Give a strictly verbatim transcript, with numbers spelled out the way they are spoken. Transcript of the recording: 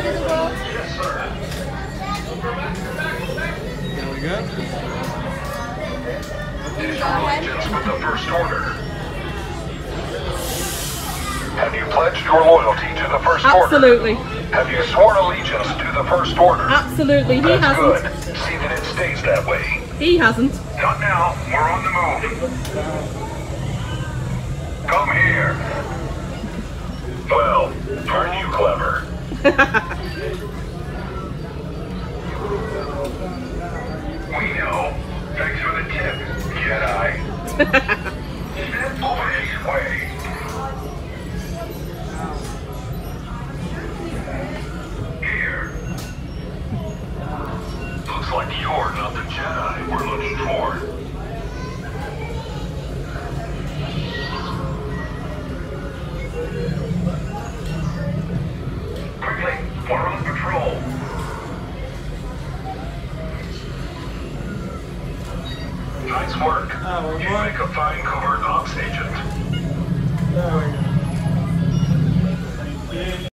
do the walk? Yes, sir. There we go. Is your allegiance with the First Order? Have you pledged your loyalty to the First Order? Absolutely. Have you sworn allegiance to the First Order? Absolutely. He That's hasn't. good. See that it stays that way. He hasn't. Not now. We're on the move. Come here. Well, aren't you clever? We know. Thanks for the tip, Jedi. Step over this way. Here. Looks like you're not the Jedi we're looking for. Quickly, we're on patrol. Nice work. Oh, You make a fine covert ops agent.